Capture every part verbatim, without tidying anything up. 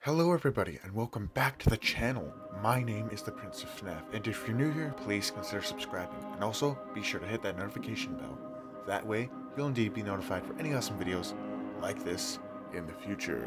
Hello everybody and welcome back to the channel. My name is the Prince of F N A F, and if you're new here, please consider subscribing, and also be sure to hit that notification bell. That way, you'll indeed be notified for any awesome videos like this in the future.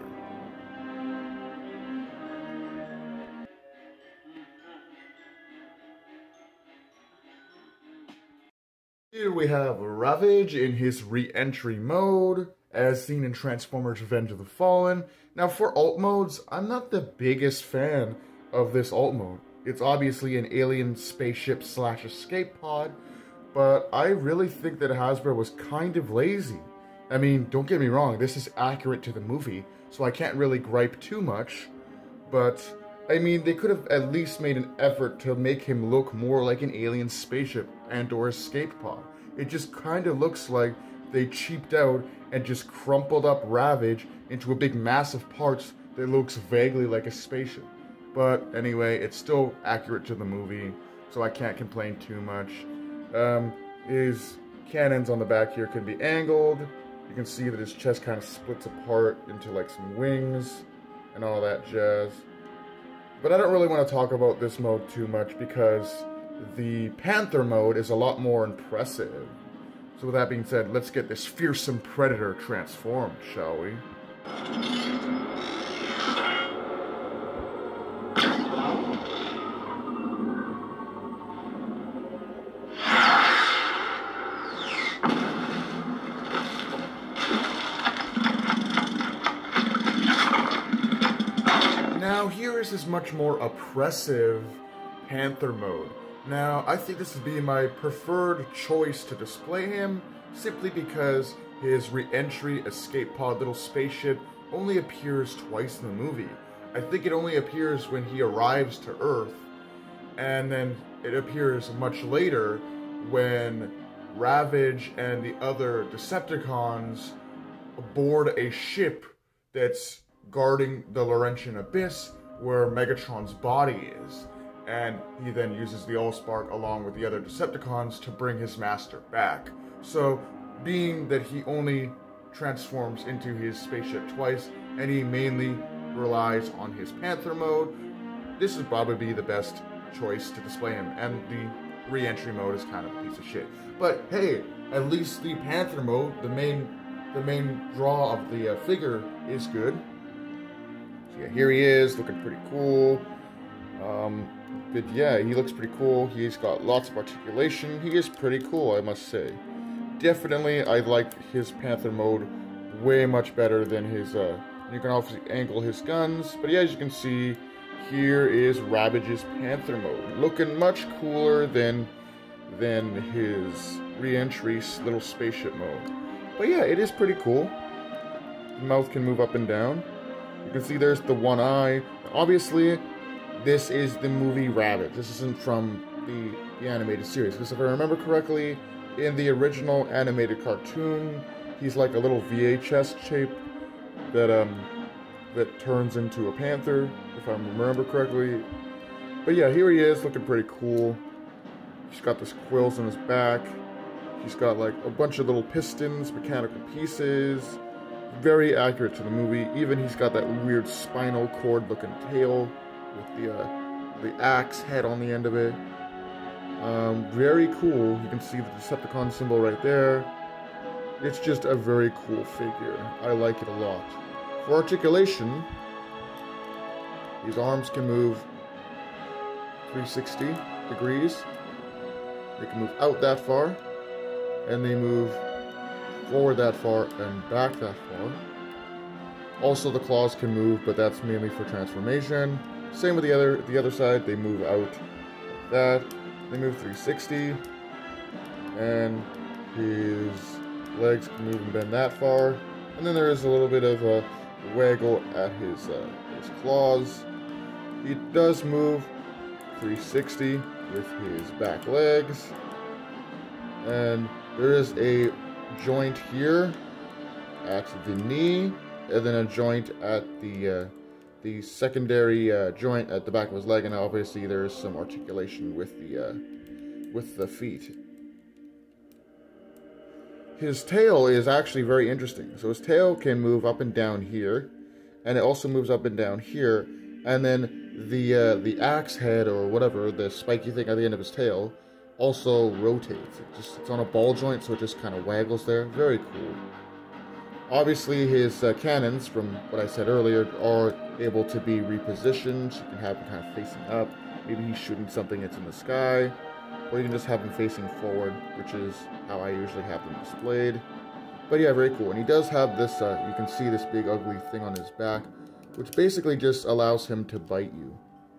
Here we have Ravage in his re-entry mode, as seen in Transformers Revenge of the Fallen. Now for alt modes, I'm not the biggest fan of this alt mode. It's obviously an alien spaceship slash escape pod, but I really think that Hasbro was kind of lazy. I mean, don't get me wrong, this is accurate to the movie, so I can't really gripe too much, but I mean, they could have at least made an effort to make him look more like an alien spaceship and or escape pod. It just kind of looks like they cheaped out and just crumpled up Ravage into a big mass of parts that looks vaguely like a spaceship. But anyway, it's still accurate to the movie, so I can't complain too much. Um, his cannons on the back here can be angled. You can see that his chest kind of splits apart into like some wings and all that jazz. But I don't really want to talk about this mode too much because the Panther mode is a lot more impressive. So with that being said, let's get this fearsome predator transformed, shall we? Now here is his much more oppressive Panther mode. Now, I think this would be my preferred choice to display him, simply because his re-entry escape pod little spaceship only appears twice in the movie. I think it only appears when he arrives to Earth, and then it appears much later when Ravage and the other Decepticons board a ship that's guarding the Laurentian Abyss, where Megatron's body is. And he then uses the Allspark along with the other Decepticons to bring his master back. So, being that he only transforms into his spaceship twice, and he mainly relies on his Panther mode, this would probably be the best choice to display him. And the re-entry mode is kind of a piece of shit. But hey, at least the Panther mode, the main, the main draw of the uh, figure, is good. So yeah, here he is, looking pretty cool. Um, but yeah, he looks pretty cool. He's got lots of articulation. He is pretty cool, I must say. Definitely, I like his Panther mode way much better than his, uh, you can obviously angle his guns. But yeah, as you can see, here is Ravage's Panther mode. Looking much cooler than, than his re-entry little spaceship mode. But yeah, it is pretty cool. The mouth can move up and down. You can see there's the one eye. Obviously, this is the movie Ravage. This isn't from the, the animated series. Because if I remember correctly, in the original animated cartoon, he's like a little V H S shape that um that turns into a panther, if I remember correctly. But yeah, here he is, looking pretty cool. He's got this quills on his back. He's got like a bunch of little pistons, mechanical pieces. Very accurate to the movie. Even he's got that weird spinal cord looking tail with the uh, the axe head on the end of it. Um, very cool. You can see the Decepticon symbol right there. It's just a very cool figure. I like it a lot. For articulation, his arms can move three sixty degrees. They can move out that far, and they move forward that far and back that far. Also, the claws can move, but that's mainly for transformation. Same with the other the other side. They move out like that. They move three sixty, and his legs can move and bend that far. And then there is a little bit of a waggle at his uh, his claws. He does move three sixty with his back legs, and there is a joint here at the knee, and then a joint at the uh, the secondary uh, joint at the back of his leg, and obviously there is some articulation with the uh, with the feet. His tail is actually very interesting. So his tail can move up and down here, and it also moves up and down here. And then the uh, the axe head, or whatever, the spiky thing at the end of his tail, also rotates. It just, it's on a ball joint, so it just kind of waggles there. Very cool. Obviously, his uh, cannons, from what I said earlier, are able to be repositioned. You can have them kind of facing up. Maybe he's shooting something that's in the sky. Or you can just have them facing forward, which is how I usually have them displayed. But yeah, very cool. And he does have this, uh, you can see this big ugly thing on his back, which basically just allows him to bite you.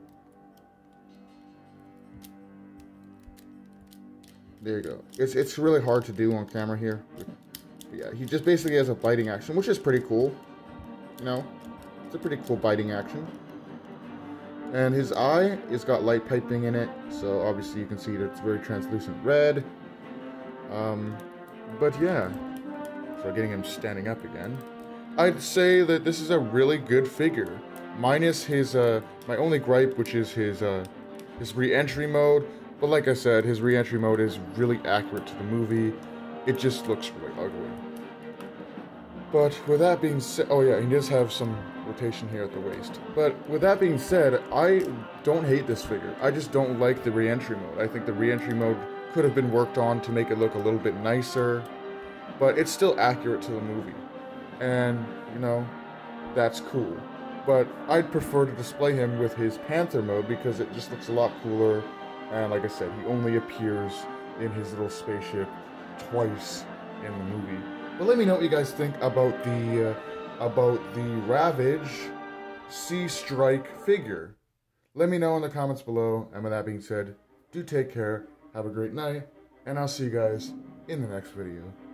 There you go. It's, it's really hard to do on camera here. But yeah, he just basically has a biting action, which is pretty cool. You know, it's a pretty cool biting action. And his eye has got light piping in it, so obviously you can see that it's very translucent red. Um, but yeah, so getting him standing up again. I'd say that this is a really good figure, minus his, uh, my only gripe, which is his, uh, his re-entry mode. But like I said, his re-entry mode is really accurate to the movie. It just looks really ugly. But with that being said, oh yeah, he does have some rotation here at the waist. But with that being said, I don't hate this figure. I just don't like the re-entry mode. I think the re-entry mode could have been worked on to make it look a little bit nicer, but it's still accurate to the movie. And, you know, that's cool. But I'd prefer to display him with his Panther mode because it just looks a lot cooler. And like I said, he only appears in his little spaceship twice in the movie. But let me know what you guys think about the uh, about the Ravage Sea Strike figure. Let me know in the comments below. And with that being said, do take care, have a great night, and I'll see you guys in the next video.